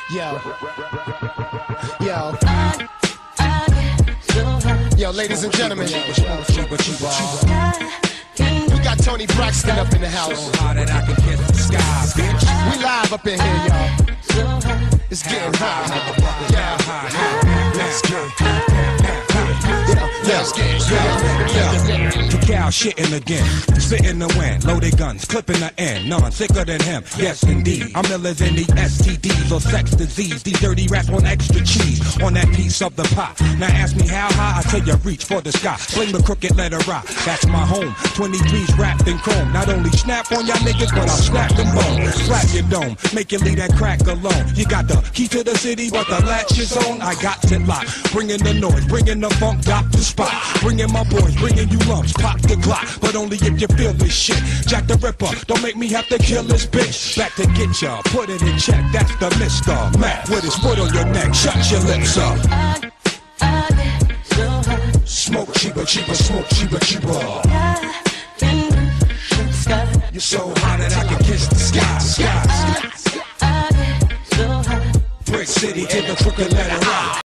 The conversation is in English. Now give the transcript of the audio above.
Yo. Yo. Yo, ladies and gentlemen. We got Tony Braxton up in the house. We live up in here, y'all. It's getting hot. Yeah. Let's get Cacao shitting again, spitting the wind, loaded guns, clipping the end, none sicker than him, yes indeed. I'miller than the STDs or sex disease. These dirty rats want extra cheese on that piece of the pie. Now ask me how high, I tell you reach for the sky. Fling the crooked letter rock, that's my home. 23's wrapped in chrome. Not only snap on y'all niggas, but I'll snap them bones. Slap your dome, make you leave that crack alone. You got the key to the city, but the latch is on. I got it locked, bringing the noise, bringing the funk, got the spot. Bringing my boys, bringing you lumps, pop the Glock, but only if you feel this shit. Jack the Ripper, don't make me have to kill this bitch. Back to get ya, put it in check, that's the Mr. Mac. With his foot on your neck, shut your lips up. Smoke cheaper, cheaper, smoke cheaper, cheaper. You're so hot that I can kiss the sky. Brick City to the crooked letter.